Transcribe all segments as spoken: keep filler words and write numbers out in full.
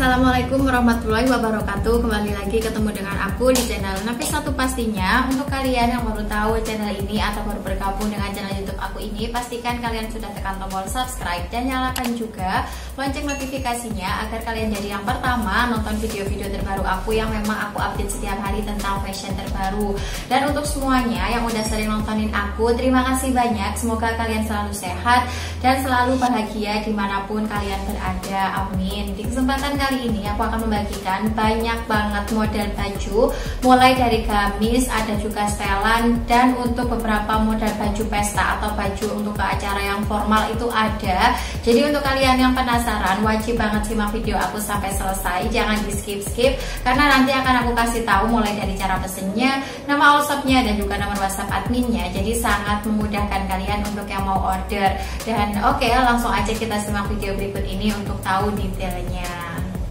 Assalamualaikum warahmatullahi wabarakatuh. Kembali lagi ketemu dengan aku di channel Nafis Satu Pastinya. Untuk kalian yang baru tahu channel ini atau baru bergabung dengan channel YouTube aku ini, pastikan kalian sudah tekan tombol subscribe dan nyalakan juga lonceng notifikasinya agar kalian jadi yang pertama nonton video-video terbaru aku yang memang aku update setiap hari tentang fashion terbaru. Dan untuk semuanya yang udah sering nontonin aku, terima kasih banyak. Semoga kalian selalu sehat dan selalu bahagia dimanapun kalian berada. Amin. Di kesempatan kali ini aku akan membagikan banyak banget model baju, mulai dari gamis, ada juga setelan, dan untuk beberapa model baju pesta atau baju untuk ke acara yang formal itu ada. Jadi untuk kalian yang penasaran, wajib banget simak video aku sampai selesai, jangan di skip-skip, karena nanti akan aku kasih tahu mulai dari cara pesennya, nama all shopnya, dan juga nomor WhatsApp adminnya. Jadi sangat memudahkan kalian untuk yang mau order. Dan oke, langsung aja kita simak video berikut ini untuk tahu detailnya.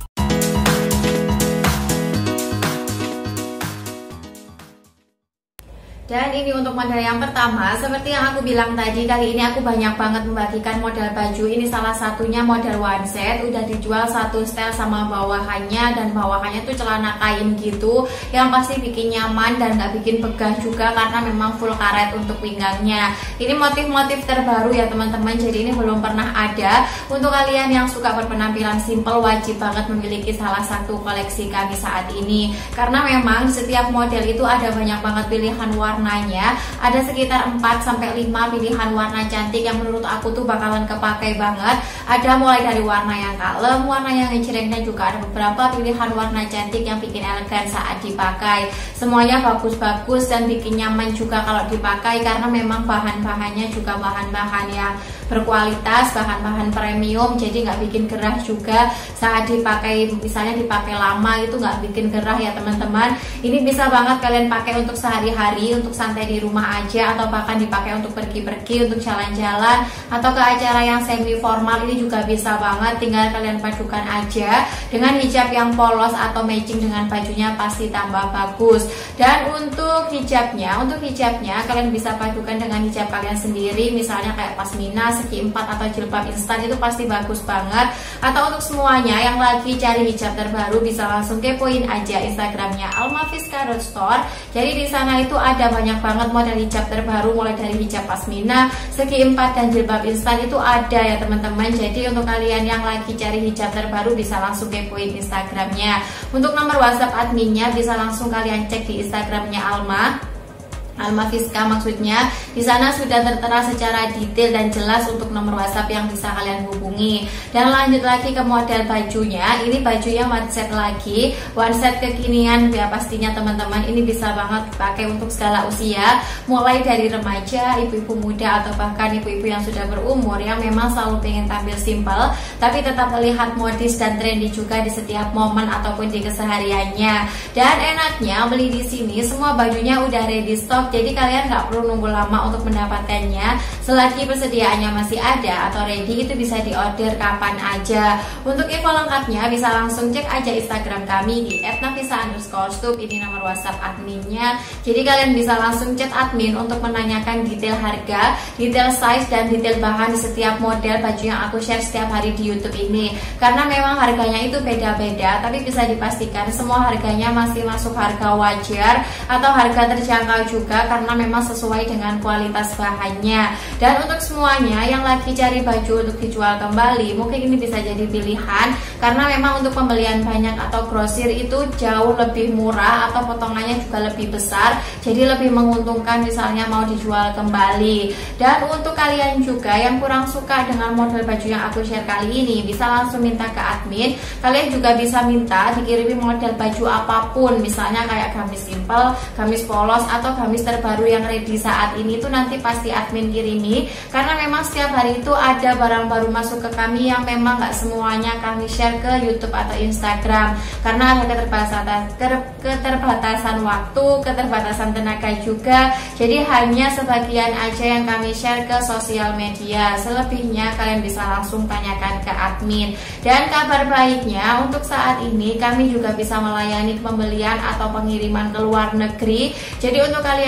Dan ini untuk model yang pertama, seperti yang aku bilang tadi, kali ini aku banyak banget membagikan model baju. Ini salah satunya model one set, udah dijual satu style sama bawahannya, dan bawahannya tuh celana kain gitu, yang pasti bikin nyaman dan gak bikin begah juga karena memang full karet untuk pinggangnya. Ini motif-motif terbaru ya teman-teman, jadi ini belum pernah ada. Untuk kalian yang suka berpenampilan simple, wajib banget memiliki salah satu koleksi kami saat ini, karena memang setiap model itu ada banyak banget pilihan warna. Warnanya ada sekitar empat sampai lima pilihan warna cantik yang menurut aku tuh bakalan kepakai banget. Ada mulai dari warna yang kalem, warna yang ngejreng, dan juga ada beberapa pilihan warna cantik yang bikin elegan saat dipakai. Semuanya bagus-bagus dan bikin nyaman juga kalau dipakai, karena memang bahan-bahannya juga bahan-bahan yang berkualitas, bahan-bahan premium, jadi nggak bikin gerah juga saat dipakai. Misalnya dipakai lama itu nggak bikin gerah ya teman-teman. Ini bisa banget kalian pakai untuk sehari-hari, untuk santai di rumah aja, atau bahkan dipakai untuk pergi-pergi, untuk jalan-jalan, atau ke acara yang semi formal. Ini juga bisa banget, tinggal kalian padukan aja dengan hijab yang polos atau matching dengan bajunya, pasti tambah bagus. Dan untuk hijabnya, untuk hijabnya kalian bisa padukan dengan hijab kalian sendiri, misalnya kayak pasmina, segi empat, atau jilbab instan, itu pasti bagus banget. Atau untuk semuanya yang lagi cari hijab terbaru, bisa langsung kepoin aja Instagramnya almafiska dot store. Jadi di sana itu ada banyak banget model hijab terbaru, mulai dari hijab pasmina, segi empat, dan jilbab instan itu ada ya teman-teman. Jadi untuk kalian yang lagi cari hijab terbaru, bisa langsung kepoin Instagramnya. Untuk nomor WhatsApp adminnya bisa langsung kalian cek di Instagramnya Alma Alma Fiska maksudnya. Di sana sudah tertera secara detail dan jelas untuk nomor WhatsApp yang bisa kalian hubungi. Dan lanjut lagi ke model bajunya. Ini bajunya one set lagi, one set kekinian ya pastinya teman-teman. Ini bisa banget dipakai untuk segala usia, mulai dari remaja, ibu-ibu muda, atau bahkan ibu-ibu yang sudah berumur yang memang selalu pengen tampil simple tapi tetap terlihat modis dan trendy juga di setiap momen ataupun di kesehariannya. Dan enaknya beli di sini semua bajunya udah ready stock. Jadi kalian nggak perlu nunggu lama untuk mendapatkannya. Selagi persediaannya masih ada atau ready, itu bisa diorder kapan aja. Untuk info lengkapnya bisa langsung cek aja Instagram kami di et nafisa underscore stup. Ini nomor WhatsApp adminnya. Jadi kalian bisa langsung chat admin untuk menanyakan detail harga, detail size, dan detail bahan di setiap model baju yang aku share setiap hari di YouTube ini. Karena memang harganya itu beda-beda, tapi bisa dipastikan semua harganya masih masuk harga wajar atau harga terjangkau juga, karena memang sesuai dengan kualitas bahannya. Dan untuk semuanya yang lagi cari baju untuk dijual kembali, mungkin ini bisa jadi pilihan, karena memang untuk pembelian banyak atau grosir itu jauh lebih murah atau potongannya juga lebih besar, jadi lebih menguntungkan misalnya mau dijual kembali. Dan untuk kalian juga yang kurang suka dengan model baju yang aku share kali ini, bisa langsung minta ke admin. Kalian juga bisa minta dikirimi model baju apapun, misalnya kayak gamis simple, gamis polos, atau gamis terbaru yang ready saat ini, itu nanti pasti admin kirimi, karena memang setiap hari itu ada barang baru masuk ke kami yang memang nggak semuanya kami share ke YouTube atau Instagram, karena ada keterbatasan keterbatasan waktu, keterbatasan tenaga juga. Jadi hanya sebagian aja yang kami share ke sosial media. Selebihnya kalian bisa langsung tanyakan ke admin. Dan kabar baiknya untuk saat ini kami juga bisa melayani pembelian atau pengiriman ke luar negeri. Jadi untuk kalian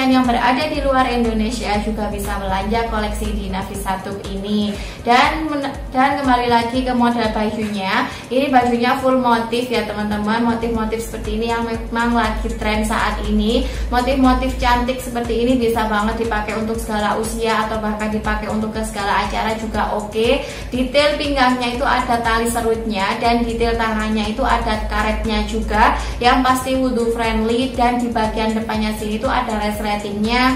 kalian yang berada di luar Indonesia juga bisa belanja koleksi di Nafisa Tube ini. Dan dan kembali lagi ke model bajunya. Ini bajunya full motif ya teman-teman, motif-motif seperti ini yang memang lagi tren saat ini. Motif-motif cantik seperti ini bisa banget dipakai untuk segala usia atau bahkan dipakai untuk ke segala acara juga oke. Detail pinggangnya itu ada tali serutnya dan detail tangannya itu ada karetnya juga, yang pasti wudhu friendly. Dan di bagian depannya sini itu ada resletingnya,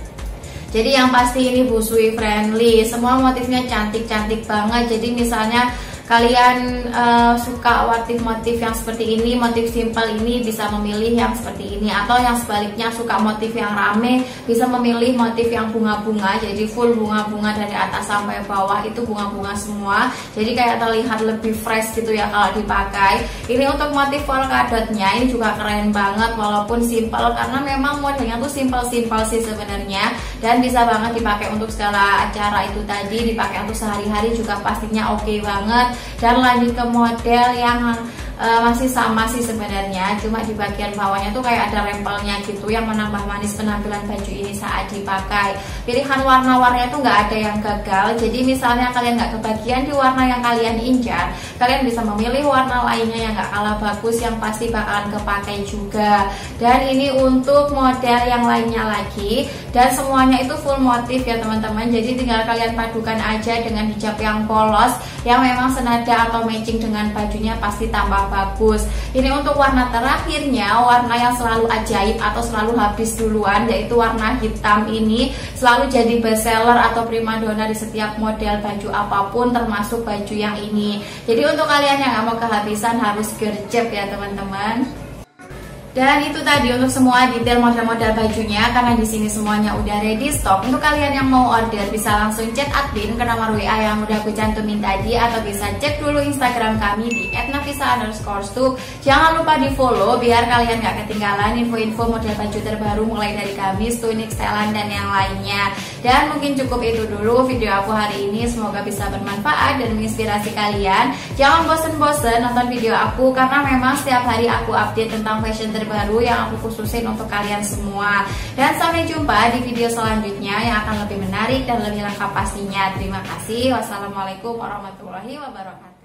jadi yang pasti ini busui friendly. Semua motifnya cantik-cantik banget. Jadi misalnya kalian uh, suka motif-motif yang seperti ini, motif simple ini, bisa memilih yang seperti ini. Atau yang sebaliknya suka motif yang rame, bisa memilih motif yang bunga-bunga. Jadi full bunga-bunga dari atas sampai bawah itu bunga-bunga semua. Jadi kayak terlihat lebih fresh gitu ya kalau dipakai. Ini untuk motif polkadotnya, ini juga keren banget walaupun simple, karena memang modelnya tuh simple-simple sih sebenarnya. Dan bisa banget dipakai untuk segala acara itu tadi, dipakai untuk sehari-hari juga pastinya oke banget. Dan lanjut ke model yang uh, masih sama sih sebenarnya, cuma di bagian bawahnya tuh kayak ada rempelnya gitu yang menambah manis penampilan baju ini saat dipakai. Pilihan warna-warnanya tuh nggak ada yang gagal. Jadi misalnya kalian nggak kebagian di warna yang kalian incar, kalian bisa memilih warna lainnya yang nggak kalah bagus, yang pasti bakalan kepakai juga. Dan ini untuk model yang lainnya lagi, dan semuanya itu full motif ya teman-teman. Jadi tinggal kalian padukan aja dengan hijab yang polos yang memang senada atau matching dengan bajunya, pasti tambah bagus. Ini untuk warna terakhirnya, warna yang selalu ajaib atau selalu habis duluan, yaitu warna hitam. Ini selalu jadi bestseller atau primadona di setiap model baju apapun, termasuk baju yang ini. Jadi untuk kalian yang nggak mau kehabisan harus gercep ya teman-teman. Dan itu tadi untuk semua detail model-model bajunya, karena di sini semuanya udah ready stock. Untuk kalian yang mau order bisa langsung chat admin ke nomor W A yang udah aku cantumin tadi, atau bisa cek dulu Instagram kami di et nafisa underscore tube. Jangan lupa di follow biar kalian gak ketinggalan info-info model baju terbaru mulai dari gamis, tunik, setelan, dan yang lainnya. Dan mungkin cukup itu dulu video aku hari ini. Semoga bisa bermanfaat dan menginspirasi kalian. Jangan bosen-bosen nonton video aku, karena memang setiap hari aku update tentang fashion terbaru baru yang aku khususin untuk kalian semua. Dan sampai jumpa di video selanjutnya yang akan lebih menarik dan lebih lengkap pastinya. Terima kasih. Wassalamualaikum warahmatullahi wabarakatuh.